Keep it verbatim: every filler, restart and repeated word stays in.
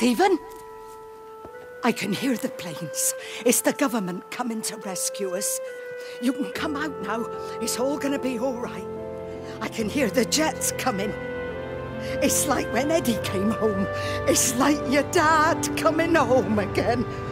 Stephen? I can hear the planes. It's the government coming to rescue us. You can come out now. It's all gonna be all right. I can hear the jets coming. It's like when Eddie came home. It's like your dad coming home again.